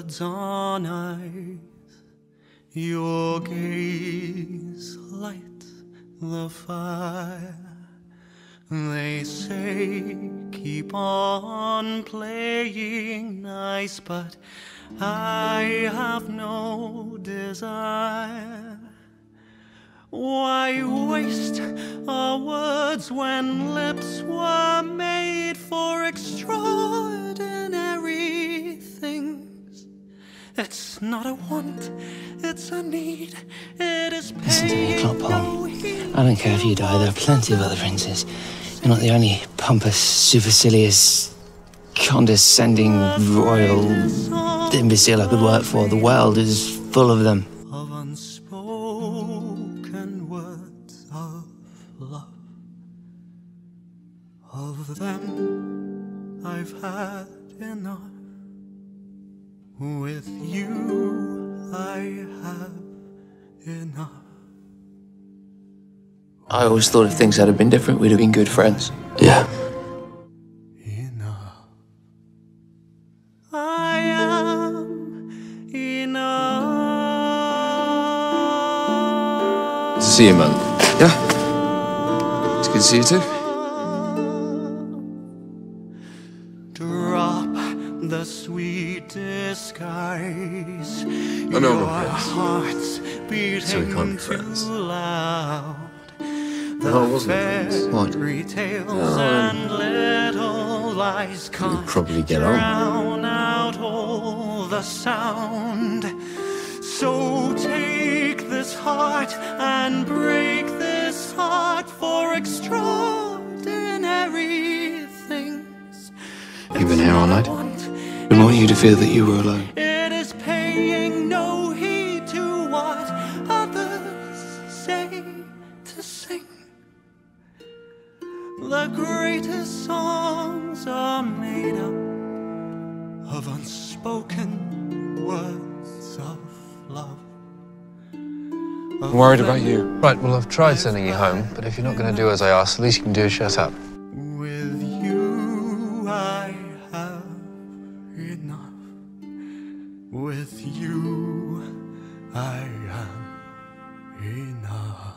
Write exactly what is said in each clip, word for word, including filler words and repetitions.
words on ice. Your gaze light the fire. They say keep on playing nice, but I have no desire. Why waste our words when lips were made for extraordinary things? It's not a want, it's a need. It is paying no heed. I don't care if you die, there are plenty of other princes. You're not the only pompous, supercilious, condescending, royal imbecile I could work for. The world is full of them. Of unspoken words of love. Of them I've had enough. With you I have enough. I always thought if things had been different, we'd have been good friends. Yeah. Enough. I am enough. Good to see you, man. Yeah? It's good to see you too. Drop the sweet disguise. I know I'm not Your heart's beating So we can't be too friends. loud. No, I wasn't friends. What? Fairy tales No, and little lies can't probably get on. drown out all the sound. So take this heart and break this heart for extraordinary things. You've been here all night? I didn't want you to feel that you were alone. It is paying no heed to what others say to sing. The greatest songs are made up of unspoken words of love. I'm worried about you. Right, well, I've tried sending you home, but if you're not going to do as I ask, the least you can do is shut up. With you I have enough. With you I am enough.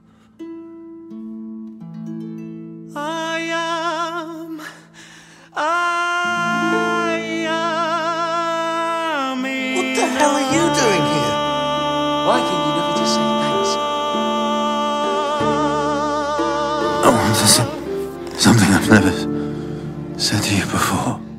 I am, I am What the hell are you doing here? Why can you never just say thanks? I want to say something I've never said to you before.